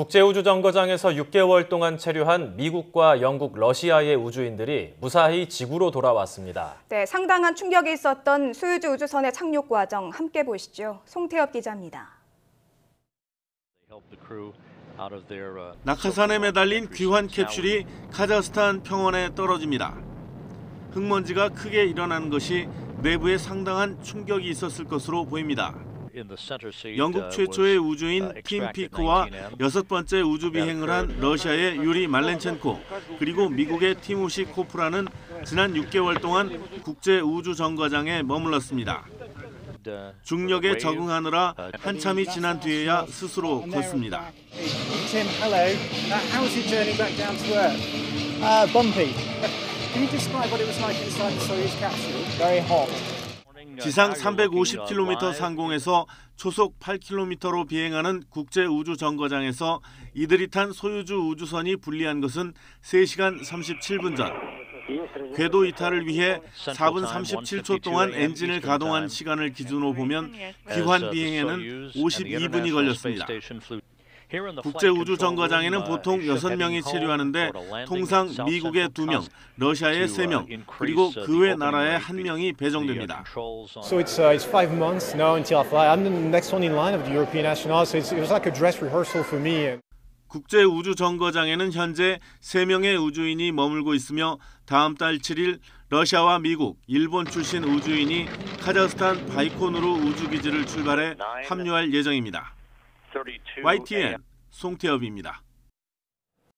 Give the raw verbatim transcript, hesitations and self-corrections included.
국제우주정거장에서 육 개월 동안 체류한 미국과 영국, 러시아의 우주인들이 무사히 지구로 돌아왔습니다. 네, 상당한 충격이 있었던 소유주 우주선의 착륙 과정 함께 보시죠. 송태엽 기자입니다. 낙하산에 매달린 귀환 캡슐이 카자흐스탄 평원에 떨어집니다. 흑먼지가 크게 일어나는 것이 내부에 상당한 충격이 있었을 것으로 보입니다. 영국 최초의 우주인 팀 피크와 여섯 번째 우주 비행을 한 러시아의 유리 말렌첸코, 그리고 미국의 티모시 코프라는 지난 육 개월 동안 국제 우주 정거장에 머물렀습니다. 중력에 적응하느라 한참이 지난 뒤에야 스스로 걷습니다. Tim, hello. How was your journey back down to Earth? Uh, bumpy. Can you describe what it was like inside the Soyuz capsule? Very hot. 지상 삼백오십 킬로미터 상공에서 초속 팔 킬로미터로 비행하는 국제 우주 정거장에서 이들이 탄 소유주 우주선이 분리한 것은 세 시간 삼십칠 분 전. 궤도 이탈을 위해 사 분 삼십칠 초 동안 엔진을 가동한 시간을 기준으로 보면 귀환 비행에는 오십이 분이 걸렸습니다. 국제 우주 정거장에는 보통 여섯 명이 체류하는데 통상 미국의 두 명, 러시아의 세 명, 그리고 그 외 나라의 한 명이 배정됩니다. So it's uh, it's five months now until I fly. I'm the next one in line of the European astronauts. So it's, it was like a dress rehearsal for me. 국제 우주 정거장에는 현재 세 명의 우주인이 머물고 있으며 다음 달 칠 일 러시아와 미국, 일본 출신 우주인이 카자흐스탄 바이코누르 우주기지를 출발해 합류할 예정입니다. 와이티엔 송태엽입니다.